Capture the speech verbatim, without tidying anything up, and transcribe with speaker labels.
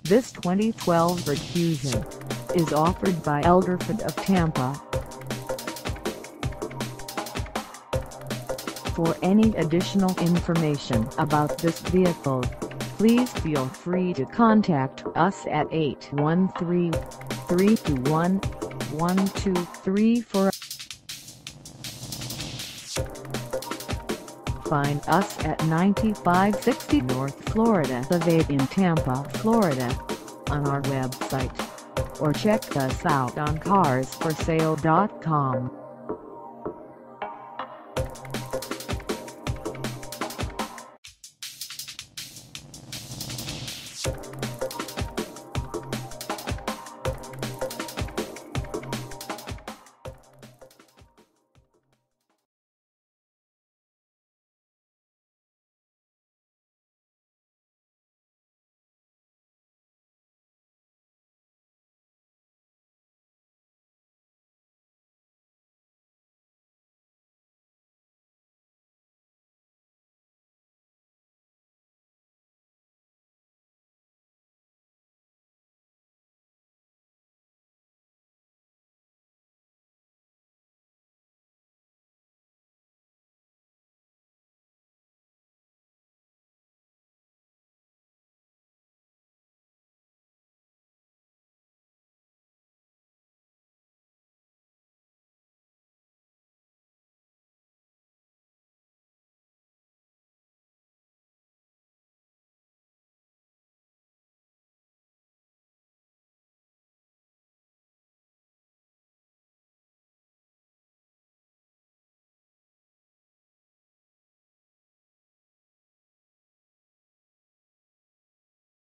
Speaker 1: This twenty twelve Fusion is offered by Elderford of Tampa. For any additional information about this vehicle, please feel free to contact us at eight one three, three two one, one two three four. Find us at ninety-five sixty North Florida Ave in Tampa, Florida, on our website, or check us out on cars for sale dot com.